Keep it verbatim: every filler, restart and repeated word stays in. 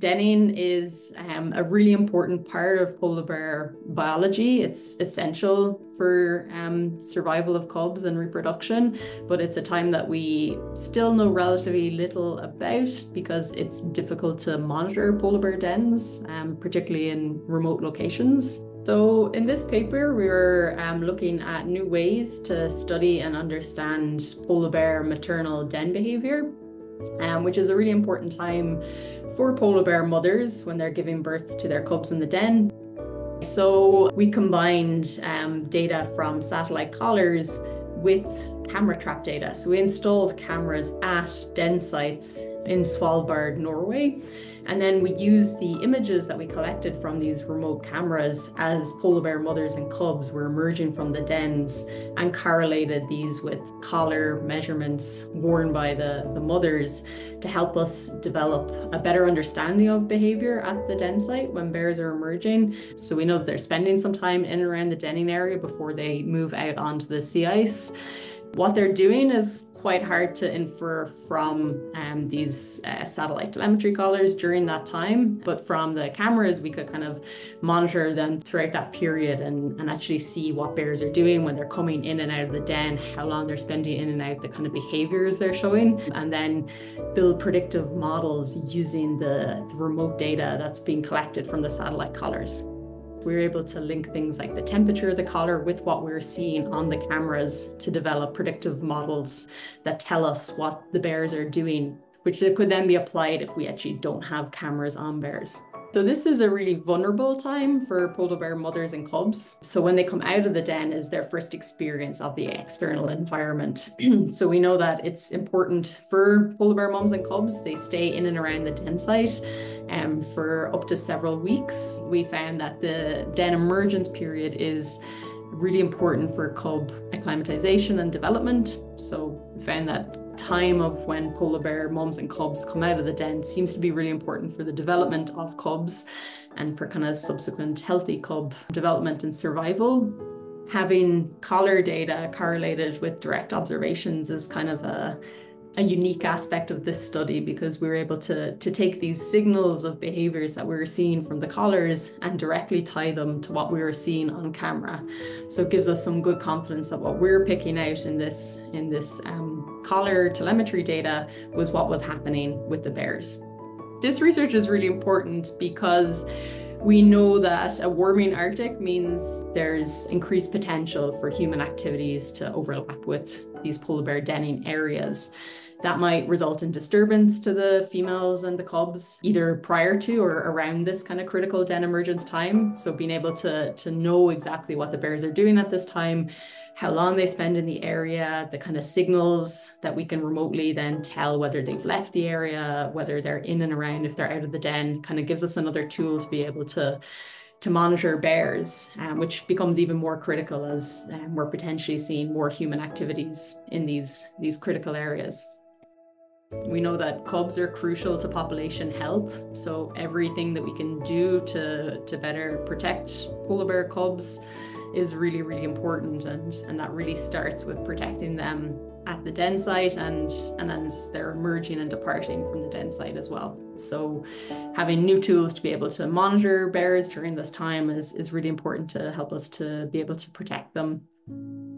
Denning is um, a really important part of polar bear biology. It's essential for um, survival of cubs and reproduction, but it's a time that we still know relatively little about because it's difficult to monitor polar bear dens, um, particularly in remote locations. So in this paper, we were um, looking at new ways to study and understand polar bear maternal den behavior. Um, which is a really important time for polar bear mothers when they're giving birth to their cubs in the den. So we combined um, data from satellite collars with camera trap data. So we installed cameras at den sites in Svalbard, Norway. And then we used the images that we collected from these remote cameras as polar bear mothers and cubs were emerging from the dens and correlated these with collar measurements worn by the, the mothers to help us develop a better understanding of behavior at the den site when bears are emerging. So we know that they're spending some time in and around the denning area before they move out onto the sea ice. What they're doing is quite hard to infer from um, these uh, satellite telemetry collars during that time, but from the cameras we could kind of monitor them throughout that period and, and actually see what bears are doing when they're coming in and out of the den, how long they're spending in and out, the kind of behaviors they're showing, and then build predictive models using the, the remote data that's being collected from the satellite collars. We were able to link things like the temperature of the collar with what we were seeing on the cameras to develop predictive models that tell us what the bears are doing, which could then be applied if we actually don't have cameras on bears. So this is a really vulnerable time for polar bear mothers and cubs. So when they come out of the den is their first experience of the external environment. So we know that it's important for polar bear moms and cubs. They stay in and around the den site um, for up to several weeks. We found that the den emergence period is really important for cub acclimatization and development. So we found that time of when polar bear moms and cubs come out of the den seems to be really important for the development of cubs and for kind of subsequent healthy cub development and survival. Having collar data correlated with direct observations is kind of a a unique aspect of this study because we were able to, to take these signals of behaviors that we were seeing from the collars and directly tie them to what we were seeing on camera. So it gives us some good confidence that what we're picking out in this, in this um, collar telemetry data was what was happening with the bears. This research is really important because we know that a warming Arctic means there's increased potential for human activities to overlap with these polar bear denning areas. That might result in disturbance to the females and the cubs, either prior to or around this kind of critical den emergence time. So being able to, to know exactly what the bears are doing at this time, how long they spend in the area, the kind of signals that we can remotely then tell whether they've left the area, whether they're in and around, if they're out of the den, kind of gives us another tool to be able to, to monitor bears, um, which becomes even more critical as um, we're potentially seeing more human activities in these, these critical areas. We know that cubs are crucial to population health, so everything that we can do to, to better protect polar bear cubs is really, really important, and, and that really starts with protecting them at the den site and, and then they're emerging and departing from the den site as well. So having new tools to be able to monitor bears during this time is, is really important to help us to be able to protect them.